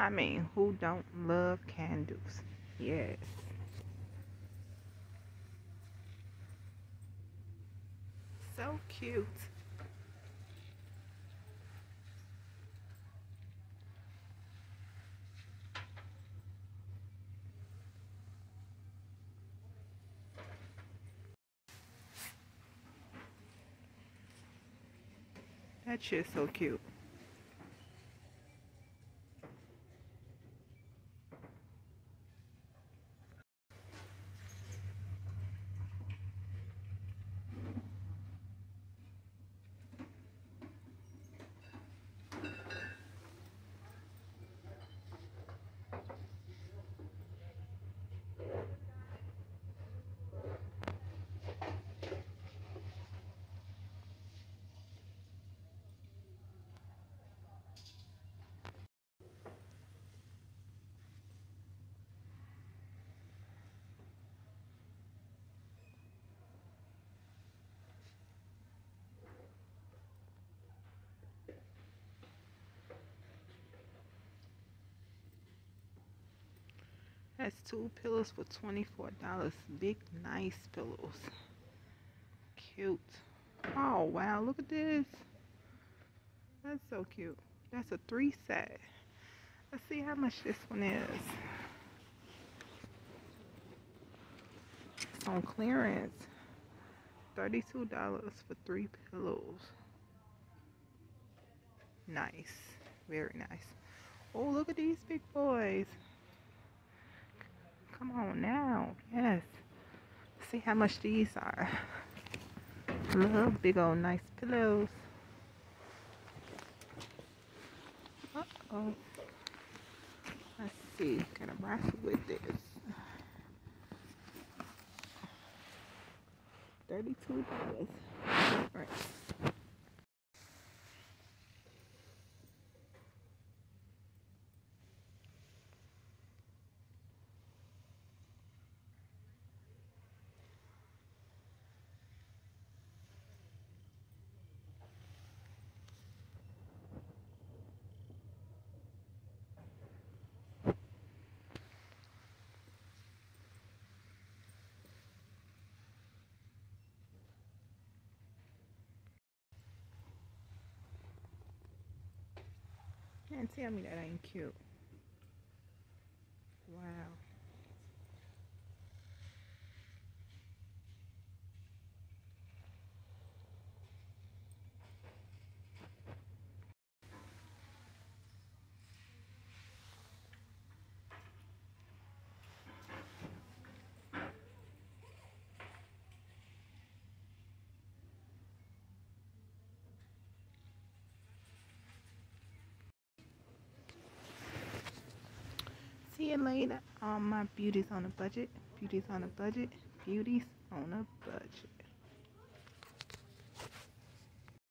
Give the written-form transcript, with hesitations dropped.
I mean, who don't love candles? Yes. So cute. That shit's so cute. That's two pillows for $24. Big, nice pillows. Cute. Oh, wow. Look at this. That's so cute. That's a three set. Let's see how much this one is. It's on clearance. $32 for three pillows. Nice. Very nice. Oh, look at these big boys. Come on now. Yes. See how much these are. Love big old nice pillows. Uh-oh. Let's see. Gonna raffle with this. $32. Right. Can't tell me that ain't cute. Wow. See you later. All my beauties on a budget. Beauties on a budget. Beauties on a budget.